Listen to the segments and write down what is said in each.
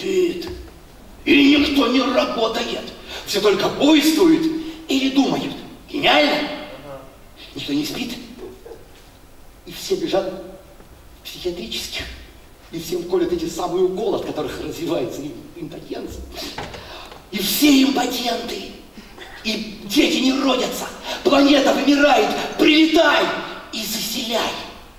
спит. Или никто не работает. Все только буйствуют или думают. Гениально? Никто не спит. И все бежат в психиатрических. И всем колят эти самые уколы, от которых развивается импотенция. И все импотенты. И дети не родятся. Планета вымирает. Прилетай и заселяй.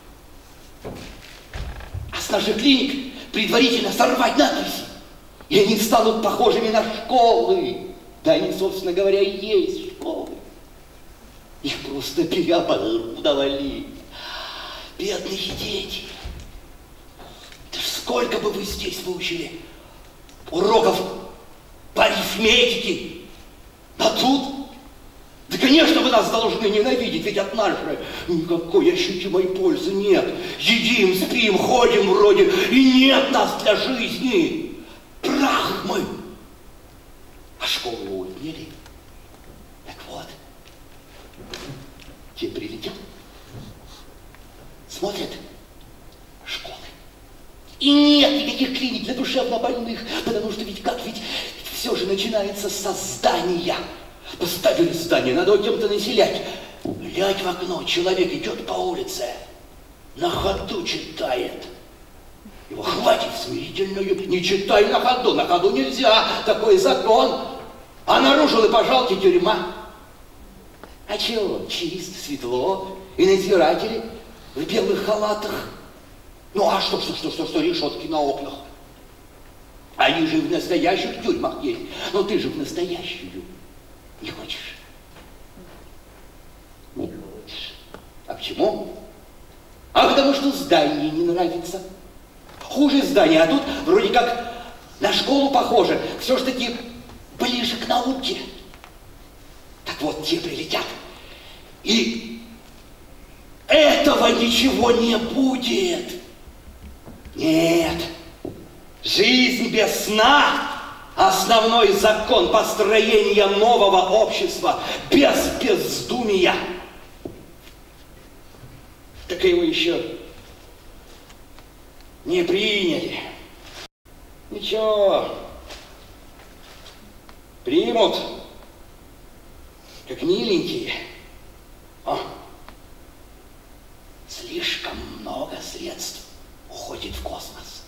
А с наших клиник предварительно сорвать надписи. И они станут похожими на школы. Да они, собственно говоря, и есть школы. Их просто переоборудовали. Бедные дети. Да сколько бы вы здесь выучили уроков по арифметике. А тут? Да, конечно, вы нас должны ненавидеть, ведь от нас же никакой ощутимой пользы нет. Едим, спим, ходим вроде, и нет нас для жизни. Прах мы. А школу отняли. Так вот, те прилетят, смотрят школы. И нет никаких клиник для душевнобольных, потому что ведь все же начинается со здания. Поставили здание, надо кем-то населять. Глядь в окно, человек идет по улице, на ходу читает. Его хватит смирительную, не читай на ходу нельзя, такой закон. А нарушил и пожалуйте тюрьма. А чего? Чисто, светло, и надзиратели в белых халатах. Ну а что решетки на окнах? Они же в настоящих тюрьмах есть. Но ты же в настоящую не хочешь. Не хочешь. А почему? А потому что здание не нравится. Хуже здания, а тут вроде как на школу похоже. Все ж таки ближе к науке. Так вот, те прилетят. И этого ничего не будет. Нет. Жизнь без сна – основной закон построения нового общества. Без бездумия. Так его еще не приняли. Ничего. Примут, как миленькие. О, слишком много средств уходит в космос.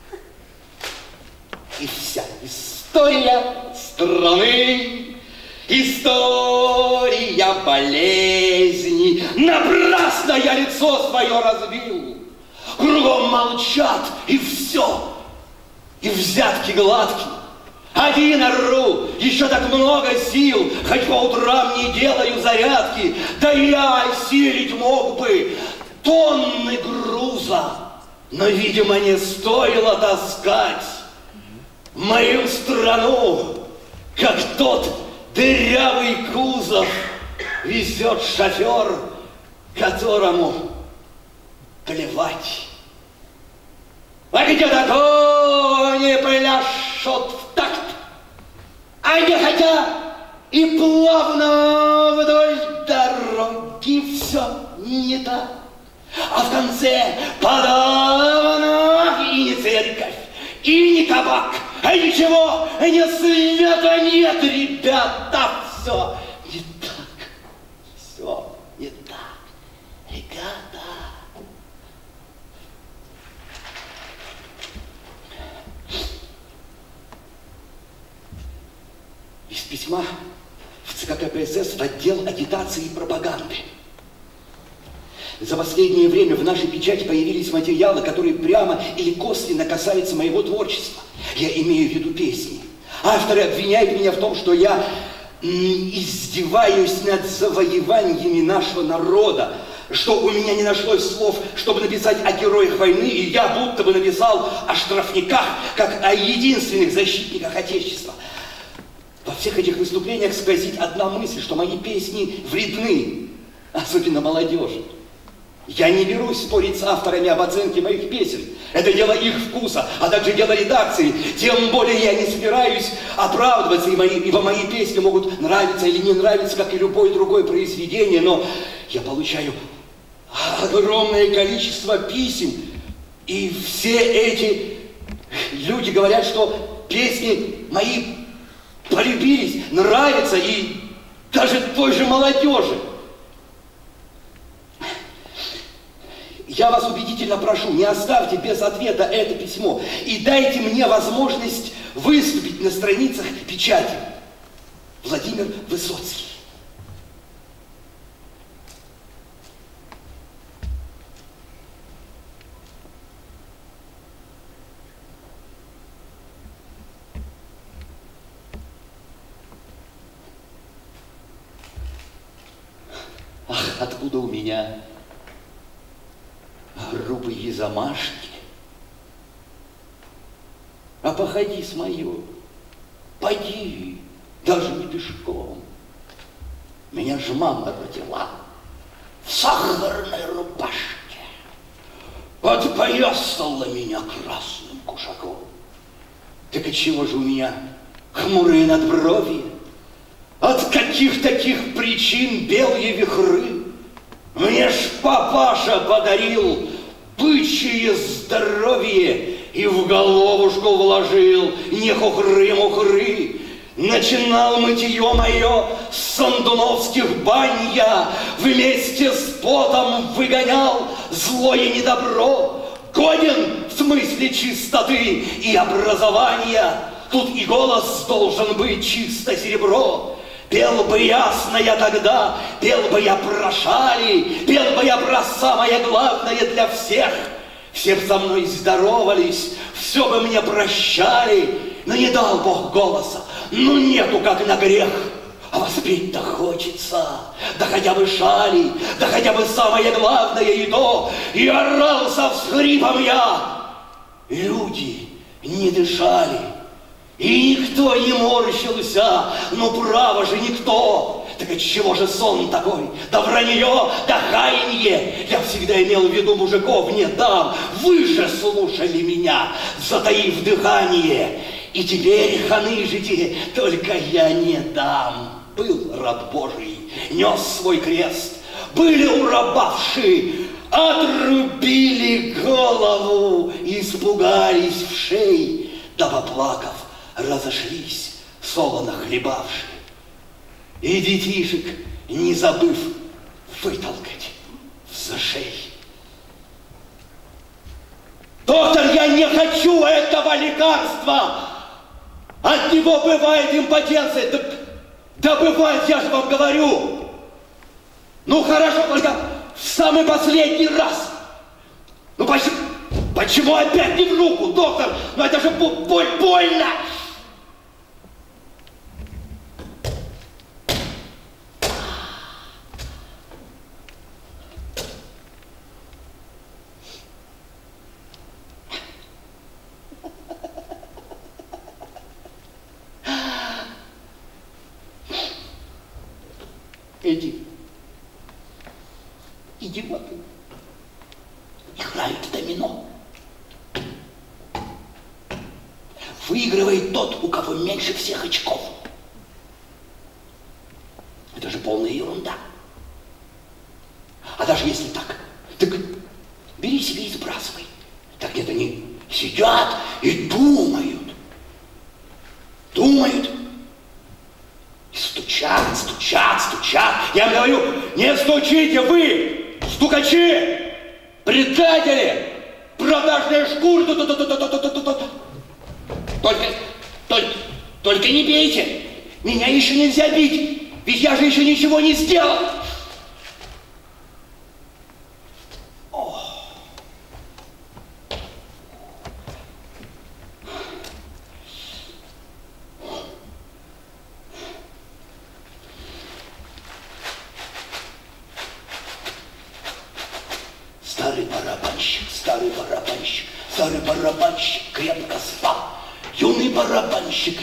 И вся история страны, история болезни. Напрасно я лицо свое разбил. Кругом молчат, и все. И взятки гладкие. Один ору, еще так много сил, хоть по утрам не делаю зарядки. Да я осилить мог бы тонны груза, но, видимо, не стоило таскать мою страну, как тот дырявый кузов везет шофер, которому плевать. А где такое не пляшут в такт, а не хотя и плавно вдоль дороги все не так. А в конце подавно и не церковь, и не кабак, а ничего, ни света нет, ребята, все не так, все не так, ребята. Из письма в ЦК КПСС в отдел агитации и пропаганды. За последнее время в нашей печати появились материалы, которые прямо или косвенно касаются моего творчества. Я имею в виду песни. Авторы обвиняют меня в том, что я издеваюсь над завоеваниями нашего народа, что у меня не нашлось слов, чтобы написать о героях войны, и я будто бы написал о штрафниках, как о единственных защитниках Отечества. Во всех этих выступлениях сквозит одна мысль, что мои песни вредны, особенно молодежи. Я не берусь спорить с авторами об оценке моих песен. Это дело их вкуса, а также дело редакции. Тем более я не собираюсь оправдываться, ибо мои песни могут нравиться или не нравиться, как и любое другое произведение, но я получаю огромное количество писем, и все эти люди говорят, что песни мои полюбились, нравятся и даже той же молодежи. Я вас убедительно прошу, не оставьте без ответа это письмо и дайте мне возможность выступить на страницах печати. Владимир Высоцкий. Ах, откуда у меня грубые замашки? А походи с мою, поди, даже не пешком. Меня же мама родила в сахарной рубашке, подпоясала меня красным кушаком. Так отчего же у меня хмурые надброви? От каких таких причин белые вихры? Мне ж папаша подарил бычье здоровье и в головушку вложил не хухры-мухры. Начинал мытье мое с сандуновских бань я, вместе с потом выгонял злое недобро. Годен в смысле чистоты и образования, тут и голос должен быть чисто серебро. Пел бы ясно я тогда, пел бы я про шали, пел бы я про самое главное для всех. Все б со мной здоровались, все бы мне прощали, но не дал Бог голоса, ну нету как на грех. А воспеть-то хочется, да хотя бы шали, да хотя бы самое главное и то, и орал со всхрипом я. Люди не дышали. И никто не морщился, ну право же никто. Так отчего же сон такой? Да вранье, да хаянье. Я всегда имел в виду мужиков, не дам. Вы же слушали меня, затаив дыхание. И теперь ханычите, только я не дам. Был раб Божий, нес свой крест. Были урабавши, отрубили голову, испугались в шей, да поплакав, разошлись, солоно хлебавши. И детишек, не забыв, вытолкать в зашей. Доктор, я не хочу этого лекарства! От него бывает импотенция. Да бывает, я же вам говорю. Ну хорошо, только в самый последний раз. Ну почему опять не в руку, доктор? Ну это же больно! Эти идиоты играют в домино. Выигрывает тот, у кого меньше всех очков. Это же полная ерунда. А даже если так бери себе и сбрасывай. Так нет, они сидят и думают. Думают. И стучат, стучат, стучат. Я им говорю, не стучите вы, стукачи, предатели, продажные шкуры. Только не бейте. Меня еще нельзя бить, ведь я же еще ничего не сделал. Старый барабанщик крепко спал. Юный барабанщик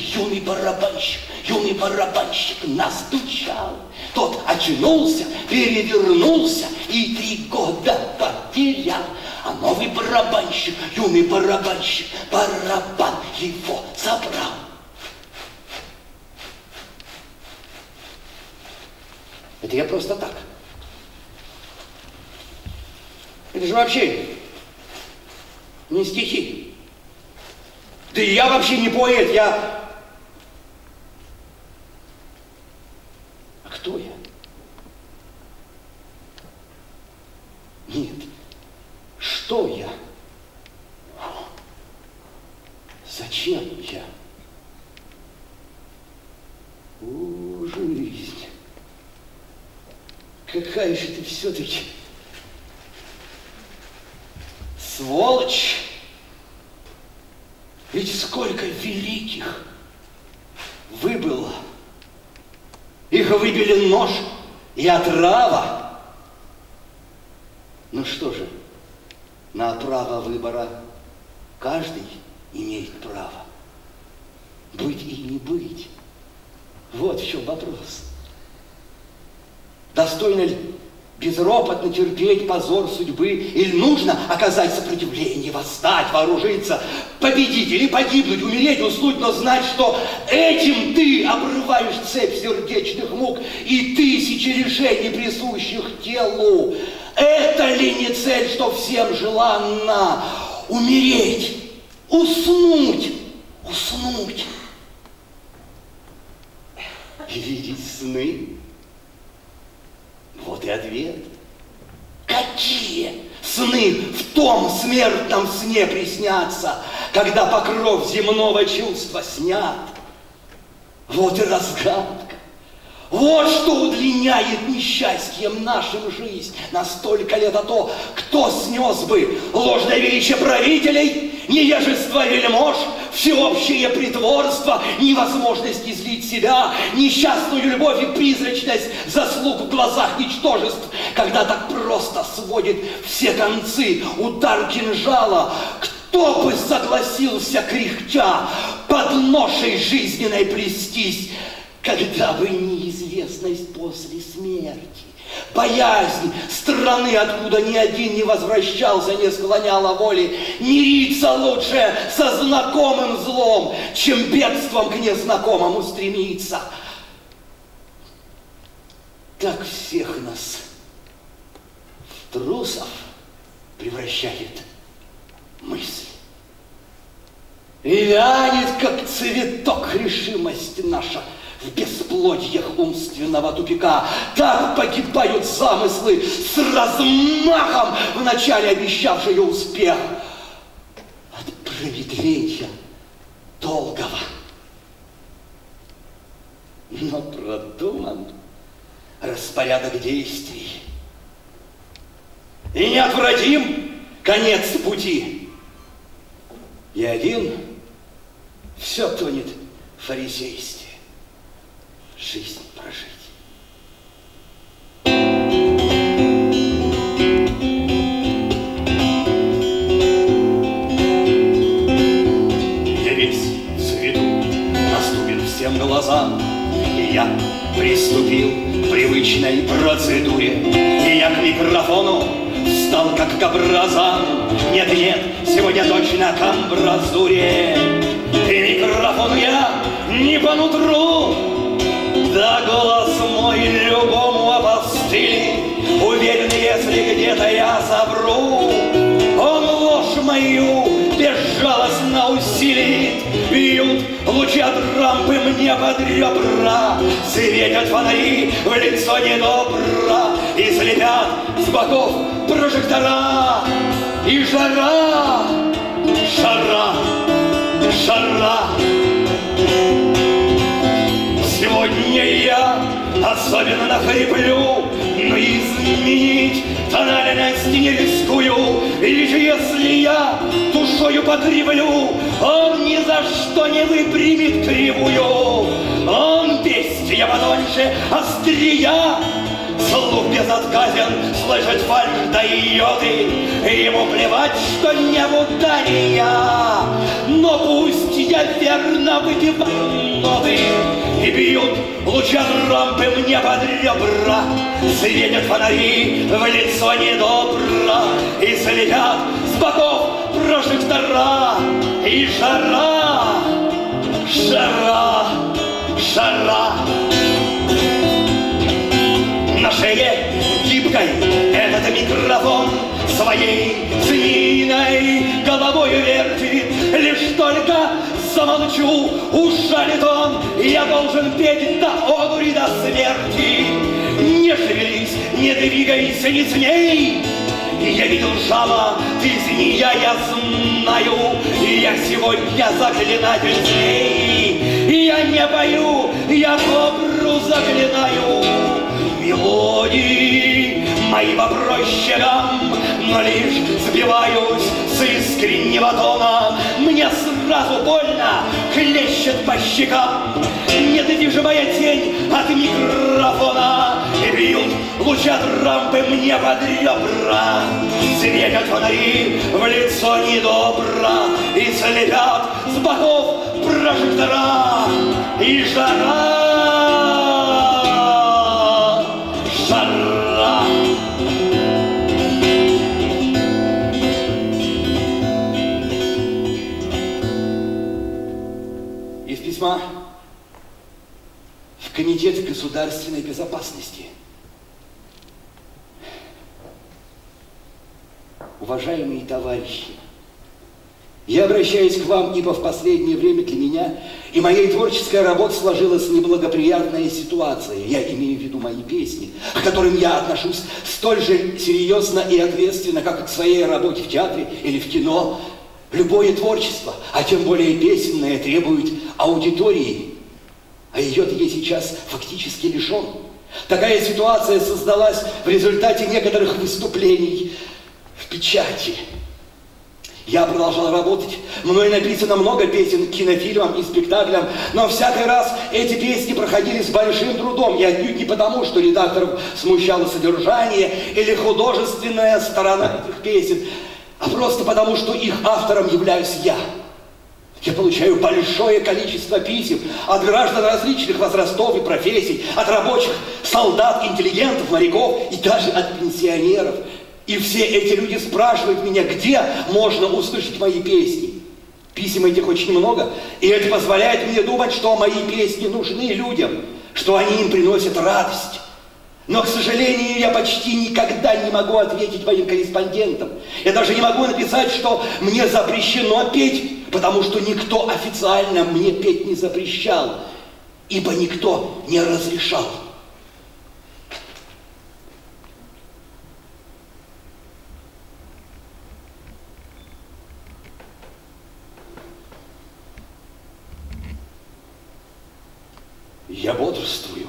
настучал. Тот очнулся, перевернулся и 3 года потерял. А новый барабанщик, юный барабанщик, барабан его забрал. Это я просто так. Это же вообще не стихи. Да и я вообще не поэт, я... А кто я? Нет, что я? Зачем я? О, жизнь! Какая же ты все-таки сволочь! Ведь сколько великих выбыло. Их выбили нож и отрава. Ну что же, на право выбора каждый имеет право. Быть и не быть. Вот в чем вопрос. Достойно ли безропотно терпеть позор судьбы, или нужно оказать сопротивление, восстать, вооружиться, победить или погибнуть, умереть, уснуть, но знать, что этим ты обрываешь цепь сердечных мук и тысячи решений, присущих телу. Это ли не цель, что всем желанна? Умереть, уснуть, уснуть и видеть сны. Вот и ответ. Какие сны в том смертном сне приснятся, когда покров земного чувства снят? Вот и разгадка. Вот что удлиняет несчастьем нашу жизнь на столько лет, а то, кто снес бы ложное величие правителей, невежество вельмож, всеобщее притворство, невозможность излить себя, несчастную любовь и призрачность заслуг в глазах ничтожеств, когда так просто сводит все концы удар кинжала. Кто бы согласился, кряхтя, под ношей жизненной плестись, когда бы неизвестность после смерти, боязнь страны, откуда ни один не возвращался, не склоняла воли, мириться лучше со знакомым злом, чем бедством к незнакомому стремиться. Так всех нас в трусов превращает мысль. И вянет, как цветок, решимость наша в бесплодьях умственного тупика. Так погибают замыслы с размахом, вначале обещавшие успех от промедления долгого. Но продуман распорядок действий, и неотвратим конец пути. И один все тонет в фарисействе. Жизнь прожить. Я весь в цвету, наступит всем глазам, и я приступил к привычной процедуре, и я к микрофону встал как к образам. Нет-нет, сегодня точно к амбразуре, и микрофону я не по нутру. Да голос мой любому опостылит, уверен, если где-то я совру, он ложь мою безжалостно усилит. Бьют лучи от рампы мне под ребра, светят фонари в лицо недобра, и слепят с боков прожектора. И жара, жара, жара. Сегодня я особенно нахриплю, но изменить тональность не рискую. Ведь если я душою покривлю, он ни за что не выпрямит кривую. Он бестия потоньше острия, слух безотказен, слышать фальшь да йоты. Ему плевать, что не в ударе я, но пусть я верно выпиваю ноты. И бьют лучи от рампы мне под ребра, светят фонари в лицо недобро, и слепят с боков прожектора. И жара, жара, жара. На шее гибкой этот микрофон своей змеиной головой вертит, лишь только замолчу, ужалит он, я должен петь до одури, до смерти. Не шевелись, не двигайся, не смей. Я видел жало, ты змея, я знаю, я сегодня заклинатель змей. Я не пою, я кобру заклинаю. Мелодии мои попроще дам, но лишь сбиваюсь с искреннего тона. Мне сразу больно, хлещет по щекам недвижимая тень от микрофона. И бьют лучи от рампы мне под ребра. Светят фонари в лицо недобро и слепят с боков прожектора. И жара, жара. Из письма в Комитет государственной безопасности. Уважаемые товарищи, я обращаюсь к вам, ибо в последнее время для меня и моей творческой работы сложилась неблагоприятная ситуация. Я имею в виду мои песни, к которым я отношусь столь же серьезно и ответственно, как и к своей работе в театре или в кино. Любое творчество, а тем более песенное, требует аудитории, а ее-то я сейчас фактически лишен. Такая ситуация создалась в результате некоторых выступлений в печати. Я продолжал работать, мной написано много песен к кинофильмам и спектаклям, но всякий раз эти песни проходили с большим трудом, и отнюдь не потому, что редакторов смущало содержание или художественная сторона этих песен, а просто потому, что их автором являюсь я. Я получаю большое количество писем от граждан различных возрастов и профессий, от рабочих, солдат, интеллигентов, моряков и даже от пенсионеров. И все эти люди спрашивают меня, где можно услышать мои песни. Писем этих очень много, и это позволяет мне думать, что мои песни нужны людям, что они им приносят радость. Но, к сожалению, я почти никогда не могу ответить моим корреспондентам. Я даже не могу написать, что мне запрещено петь, потому что никто официально мне петь не запрещал, ибо никто не разрешал. Я бодрствую,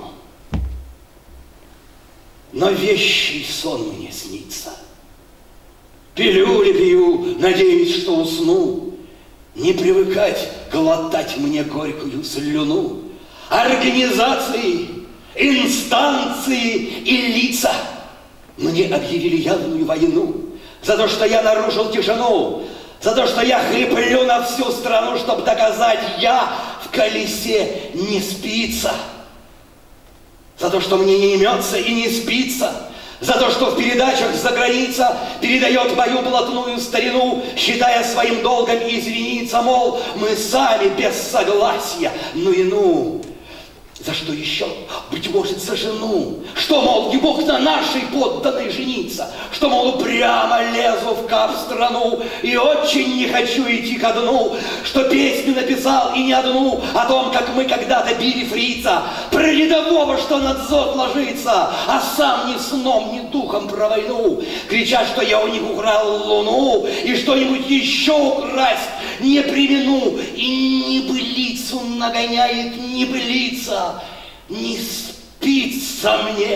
но вещий сон мне снится. Пилюли пью, надеюсь, что усну. Не привыкать глотать мне горькую слюну. Организации, инстанции и лица мне объявили явную войну за то, что я нарушил тишину, за то, что я хриплю на всю страну, чтобы доказать, я в колесе не спится. За то, что мне не имется и не спится. За то, что в передачах за граница передает мою блатную старину, считая своим долгом извиниться, мол, мы сами без согласия, ну и ну. За что еще? Быть может, за жену. Что, мол, не мог на нашей подданной жениться. Что, мол, прямо лезу в Кап-страну и очень не хочу идти ко дну. Что песню написал и не одну о том, как мы когда-то били фрица. Про рядового, что над зод ложится, а сам ни сном, ни духом про войну. Кричат, что я у них украл луну и что-нибудь еще украсть не примену. И небылицу нагоняет небылица. Не спится мне.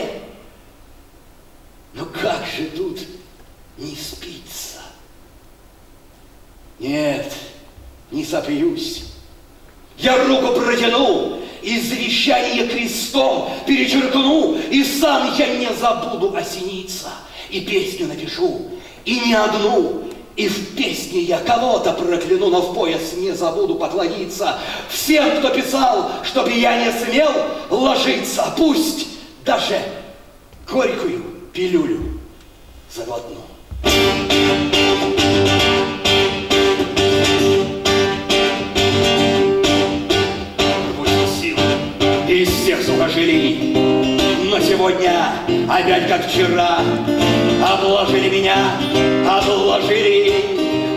Но как же тут не спится? Нет, не сопьюсь. Я руку протяну и завещание крестом перечеркну, и сам я не забуду осениться. И песню напишу, и не одну. И в песне я кого-то прокляну, но в пояс не забуду поклониться всем, кто писал, чтобы я не смел ложиться. Пусть даже горькую пилюлю заглотну. Пусть сил из всех сухожилий, но сегодня опять как вчера обложили меня, обложили.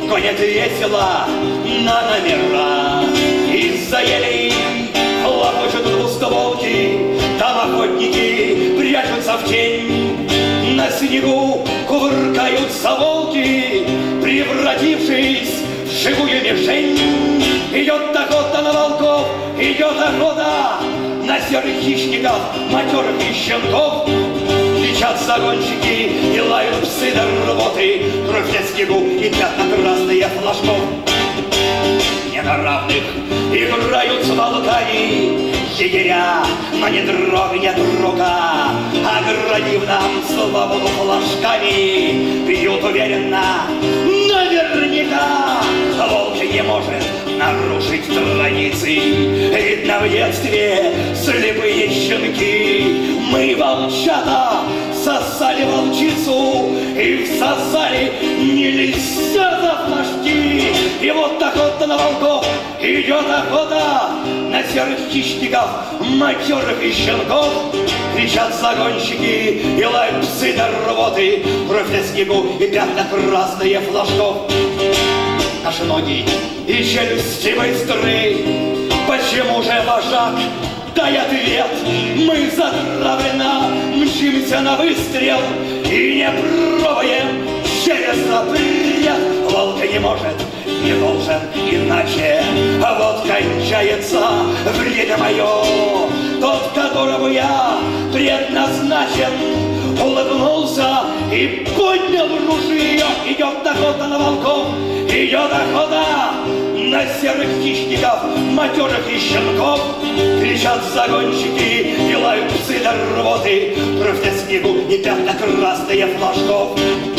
гонят весело на номера. Из-за елей хлопочут двустволки, там охотники прячутся в тень. На снегу кувыркаются волки, превратившись в живую мишень. Идет охота на волков, идет охота на серых хищников, матерых и щенков. Кричат загонщики и лают псы до рвоты, кровь на снегу и пятна красные флажков. Не на равных играют с волками егеря, но не дрогнет рука, оградив нам свободу флажками. Пьют уверенно, наверняка, волк не может нарушить традиции. Видно, в детстве слепые щенки мы, волчата, сосали волчицу и всосали нельзя за флажки. И вот охота на волков, идет охота на серых хищников, матерых и щенков. Кричат загонщики и лают псы до рвоты, кровь на снегу и пятна красные флажков. Наши ноги и челюсти быстры, почему же вожак? Дай ответ, мы затравленно мчимся на выстрел и не пробуем через запрет. Волк не может, не должен иначе, а вот кончается время мое. Тот, которому я предназначен, улыбнулся и поднял ружье. Идет охота на волков, идет охота на серых хищников, матерых и щенков. Кричат загонщики и лают псы до рвоты, кровь на снегу и пятна красные флажков.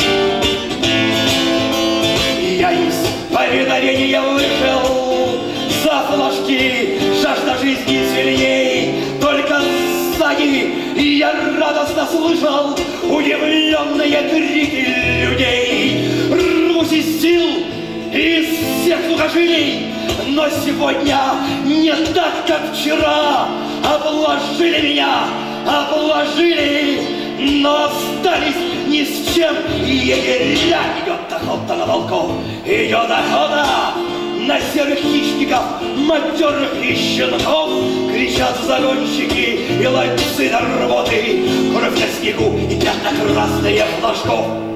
Я из повиновения вышел за флажки, жажда жизни сильней. Только сзади я радостно слышал удивленные крики людей. Рвусь из сил, из всех сухожилий, но сегодня не так, как вчера. Обложили меня, обложили, но остались ни с чем егеря. Идет охота на волков, идет охота на серых хищников, матерых и щенков. Кричат загонщики и лают псы до рвоты, кровь на снегу и пятна красные флажков.